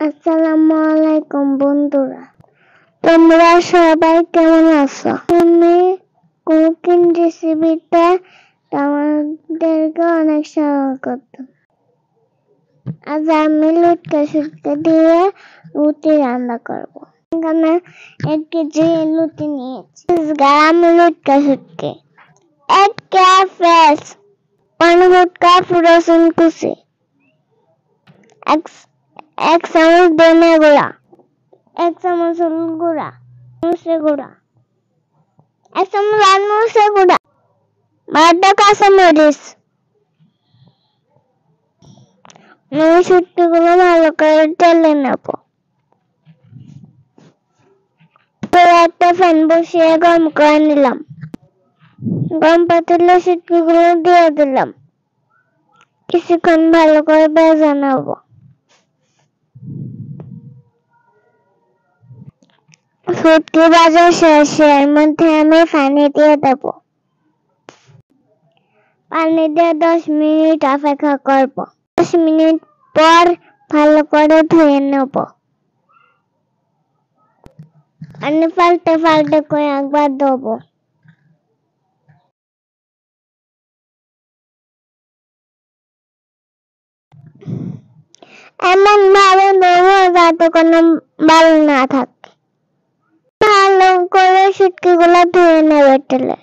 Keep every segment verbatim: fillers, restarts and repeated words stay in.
আসসালামু আলাইকুম বন্ধুরা, তোমরা সবাই কেমন আছো? তুমি কুকিং রেসিপিতে তোমাদেরকে অনেক স্বাগত। আজ আমি লুটকা শুটকি দিয়ে রুটি রান্না করব। এখানে এক কেজি লুটি নিয়েছি, গ্রাম লুটকা শুটকি, এক কাপ পেঁয়াজ, ওয়ান ফোর্থ কাপ রসুন কুচি, এক এক চামচ ধনে গুঁড়া, এক চামচ হলুদ গুঁড়া, মরিচের গুঁড়া, এক চামচ লাল মরিচের গুঁড়া, বারোটা কাঁচামরিচ। আমি শুটকিগুলো ভালো করে তেলে নেব। একটা প্যান বসিয়ে গরম করে নিলাম। গরম পাতিলে শুটকিগুলো দিয়ে দিলাম। কিছুক্ষণ ভালো করে ভেজে নেব। শুটকি ভাজা শেষে এর মধ্যে আমি পানি দিয়ে দেব। পানি দিয়ে দশ মিনিট অপেক্ষা করব। দশ মিনিট পর ভালো করে ধুয়ে নেব। আমি পাল্টে পাল্টে করে একবার দেব। এমন ভাবে দেব যাতে কোনো বাল না থাকে। ভালো করে শুটকিগুলো ধুয়ে নেবে তেলে।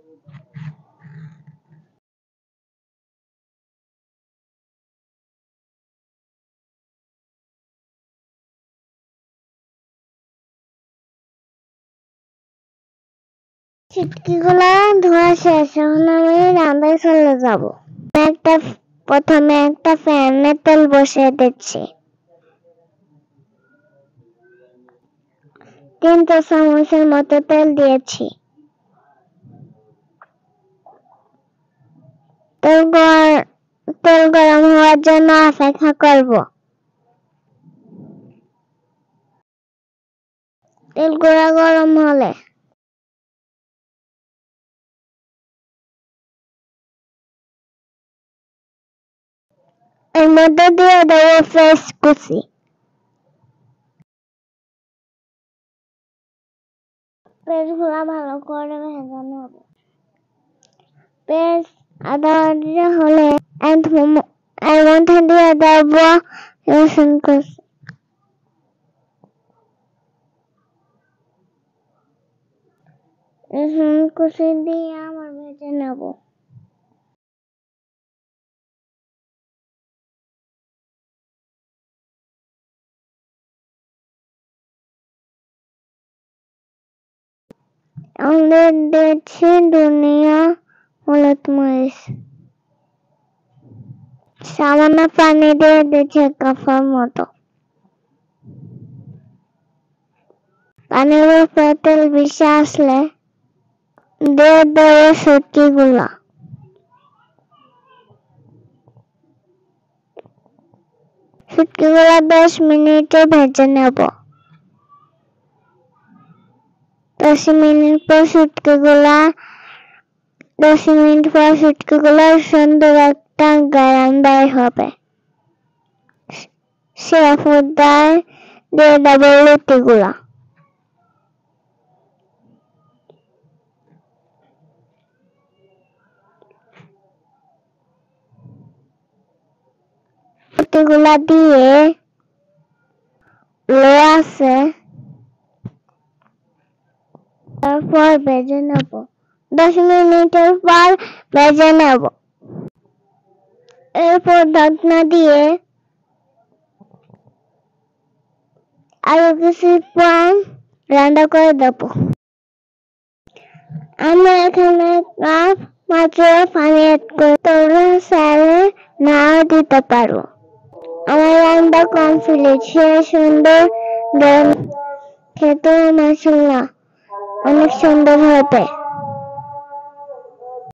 শুটকিগুলো ধোয়া শেষ, এখন আমি রান্নায় চলে যাব। একটা প্রথমে একটা প্যানে তেল বসিয়ে দিচ্ছি। তিন চা চামচের মতো তেল দিয়েছি। তেল তেল গরম হওয়ার জন্য অপেক্ষা করব। তেল গুঁড়া গরম হলে এর মধ্যে দিয়ে দেবো পেঁয়াজ কুচি। পেঁয়াজগুলো ভালো করে ভেজে নেব। পেঁয়াজ আদা হলে এর মধ্যে দিয়ে দেবো রসুন কুচি। রসুন কুচি দিয়ে আবার ভেজে নেব। আমাদের দিয়েছি ধনিয়া, হলুদ, মরিচ। সামান্য পানি দিয়ে দিচ্ছি এক কাপের মতো। পানির উপর তেল ভেসে আসলে দিয়ে দেবো শুটকিগুলা। শুটকিগুলা দশ মিনিটে ভেজে নেব। দশ মিনিট পর শুটকিগুলা দশ মিনিট পর শুটকিগুলা সুন্দর একটা গাঢ় বের হবে। সে পর্যায়ে দিয়ে দেবো লুটিগুলা। লুটিগুলা দিয়ে লো আছে তারপর ভেজে নেব। দশ মিনিটের পর ভেজে নেব। এরপর ঢাকনা দিয়ে আরো কিছুক্ষণ রান্না করে দেব। আমি এখানে কাপ মাত্র পানি অ্যাড করে তোমরা চাইলে নাও দিতে পারো। আমার রান্না কমপ্লিট। সে সুন্দর খেতে মাশাআল্লাহ অনেক সুন্দর হবে।